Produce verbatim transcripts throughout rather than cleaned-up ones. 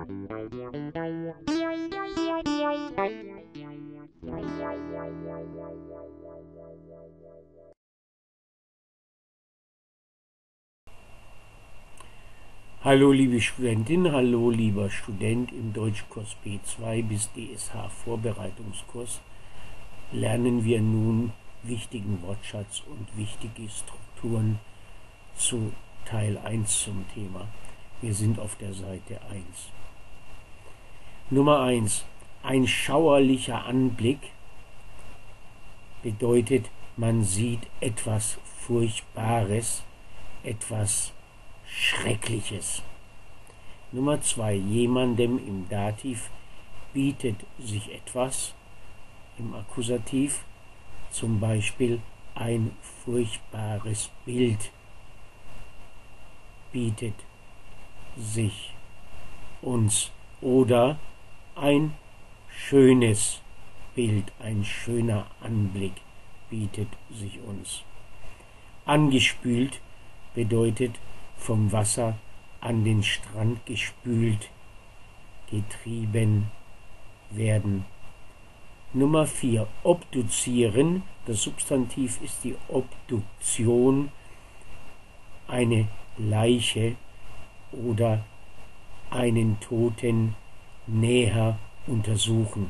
Hallo liebe Studentin, hallo lieber Student im Deutschkurs B zwei bis D S H Vorbereitungskurs lernen wir nun wichtigen Wortschatz und wichtige Strukturen zu Teil eins zum Thema. Wir sind auf der Seite eins. Nummer eins. Ein schauerlicher Anblick bedeutet, man sieht etwas Furchtbares, etwas Schreckliches. Nummer zwei. Jemandem im Dativ bietet sich etwas, im Akkusativ zum Beispiel ein furchtbares Bild bietet sich uns oder ein schönes Bild, ein schöner Anblick bietet sich uns. Angespült bedeutet vom Wasser an den Strand gespült, getrieben werden. Nummer vier. Obduzieren. Das Substantiv ist die Obduktion, eine Leiche oder einen Toten näher untersuchen,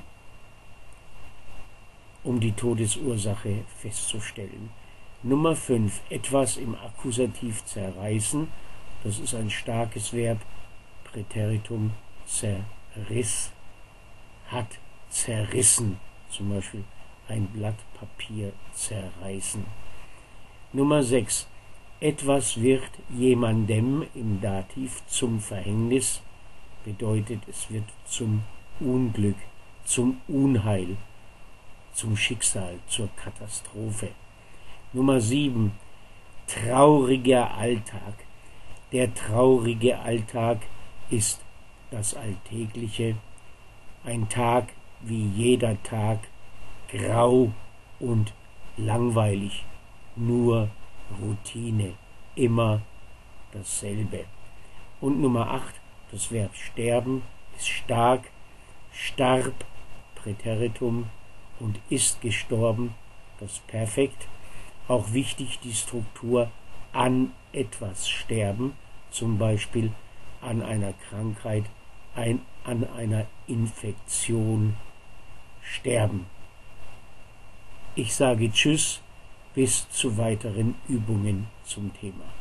um die Todesursache festzustellen. Nummer fünf. Etwas im Akkusativ zerreißen. Das ist ein starkes Verb. Präteritum zerriss, hat zerrissen. Zum Beispiel ein Blatt Papier zerreißen. Nummer sechs. Etwas wird jemandem im Dativ zum Verhängnis. Bedeutet, es wird zum Unglück, zum Unheil, zum Schicksal, zur Katastrophe. Nummer sieben. Trauriger Alltag. Der traurige Alltag ist das Alltägliche. Ein Tag wie jeder Tag, grau und langweilig, nur Routine, immer dasselbe. Und Nummer acht. Das Verb sterben ist stark, starb, Präteritum, und ist gestorben, das Perfekt. Auch wichtig die Struktur an etwas sterben, zum Beispiel an einer Krankheit, ein, an einer Infektion sterben. Ich sage Tschüss, bis zu weiteren Übungen zum Thema.